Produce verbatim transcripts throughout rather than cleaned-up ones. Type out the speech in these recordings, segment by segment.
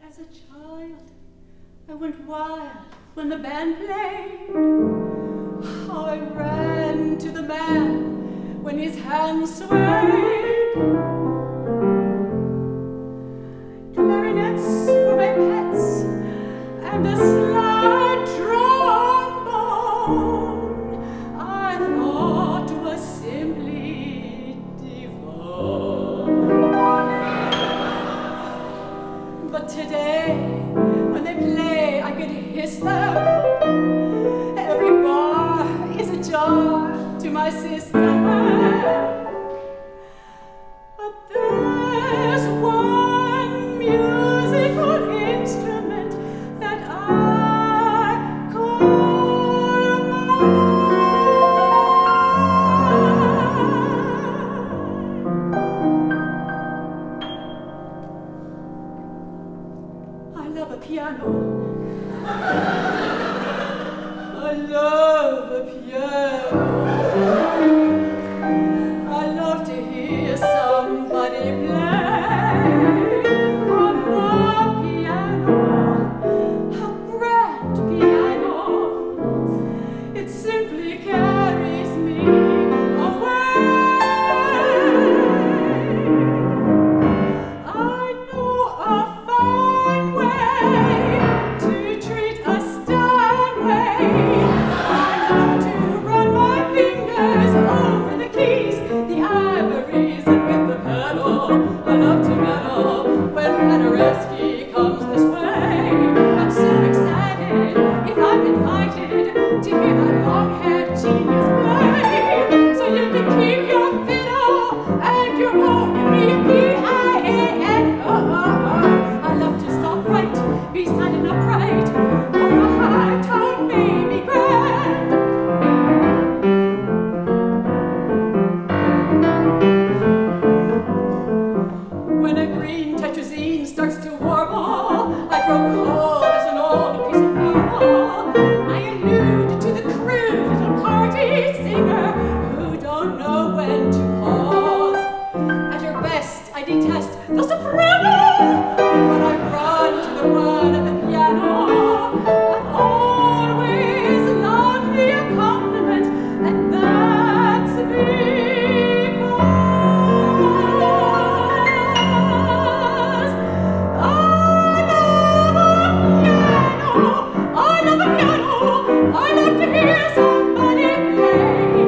As a child, I went wild when the band played. How I ran to the man when his hands swayed. Clarinets were my pets, and the slide trombone I thought was simply divine. But today, when they play, I could hiss them. Every bar is a jar to my system. But there's one musical instrument that I call mine. I love a piano. I love a piano. I love to hear somebody play on the piano. A grand piano. It simply carries me away. I know a fine way to treat a Steinway. I love to run my fingers over the keys, the ivories, and with the pedal. I love to meddle when Paderewski comes this way. I'm so excited if I'm invited to hear that long-haired genius play. So you can keep your fiddle and your bow, give me a P I A N O O O. I love to stop right beside an upright or a high tone baby grand. When a green tetrazine starts to warble, I grow cold as an old piece of marble. I allude to the crude little party singer who don't know when to pause. At her best, I detest the soprano, but when I run to the one at the piano, I've always loved the accompaniment, and that's because I love a piano. I love a piano. I love to hear somebody play.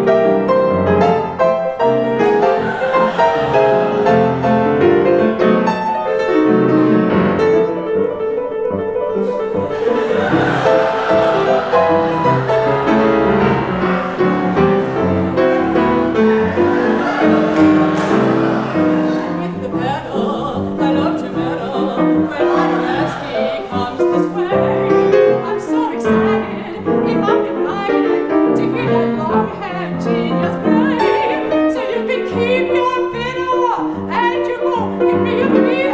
With the pedal, I love to meddle when Paderewski comes this way. I'm so excited if I'm invited to hear that long-haired genius play. So you can keep your fiddle and your bow, give me a P